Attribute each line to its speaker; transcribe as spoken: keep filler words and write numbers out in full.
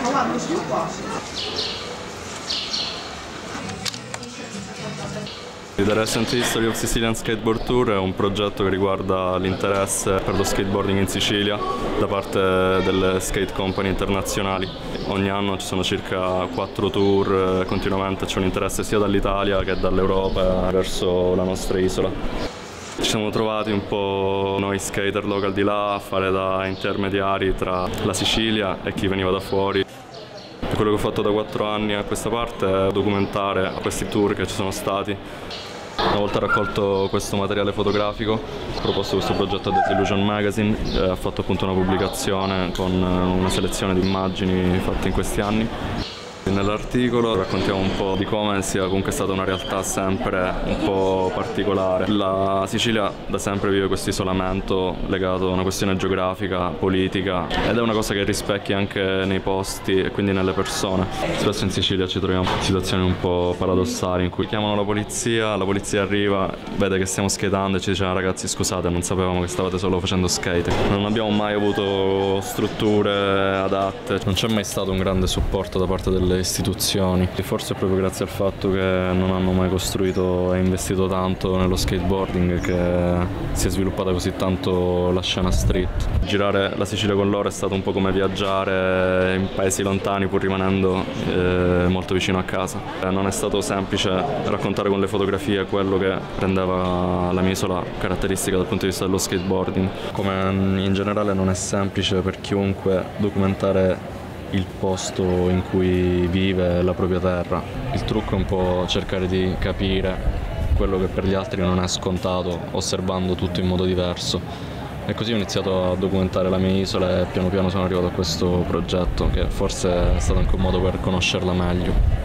Speaker 1: The Recent History of Sicilian Skateboard Tour è un progetto che riguarda l'interesse per lo skateboarding in Sicilia da parte delle skate company internazionali. Ogni anno ci sono circa quattro tour, continuamente c'è un interesse sia dall'Italia che dall'Europa verso la nostra isola. Ci siamo trovati un po' noi skater local di là a fare da intermediari tra la Sicilia e chi veniva da fuori. Quello che ho fatto da quattro anni a questa parte è documentare questi tour che ci sono stati. Una volta raccolto questo materiale fotografico, ho proposto questo progetto a Desillusion Magazine e ha fatto appunto una pubblicazione con una selezione di immagini fatte in questi anni. Nell'articolo raccontiamo un po' di come sia comunque stata una realtà sempre un po' particolare. La Sicilia da sempre vive questo isolamento legato a una questione geografica, politica, ed è una cosa che rispecchia anche nei posti e quindi nelle persone. Spesso in Sicilia ci troviamo in situazioni un po' paradossali in cui chiamano la polizia, la polizia arriva, vede che stiamo skatando e ci dice: ragazzi, scusate, non sapevamo che stavate solo facendo skate. Non abbiamo mai avuto strutture adatte, non c'è mai stato un grande supporto da parte delle istituzioni, e forse è proprio grazie al fatto che non hanno mai costruito e investito tanto nello skateboarding che si è sviluppata così tanto la scena street. Girare la Sicilia con loro è stato un po' come viaggiare in paesi lontani pur rimanendo eh, molto vicino a casa. Non è stato semplice raccontare con le fotografie quello che rendeva la mia isola caratteristica dal punto di vista dello skateboarding. Come in generale non è semplice per chiunque documentare il posto in cui vive la propria terra. Il trucco è un po' cercare di capire quello che per gli altri non è scontato, osservando tutto in modo diverso. E così ho iniziato a documentare la mia isola e piano piano sono arrivato a questo progetto, che forse è stato anche un modo per conoscerla meglio.